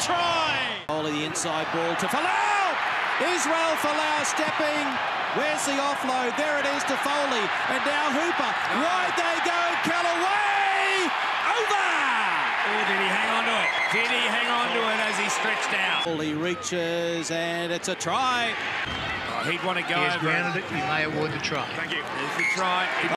try! Only the inside ball to Folau! Israel Folau stepping. Where's the offload? There it is to Foley. And now Hooper. Wide they go. Kellaway! Over! Oh, did he hang on to it? Did he hang on to it as he stretched out? Foley reaches and it's a try. Oh, he'd want to go He has over. grounded it. He may award the try. Thank you. There's the try.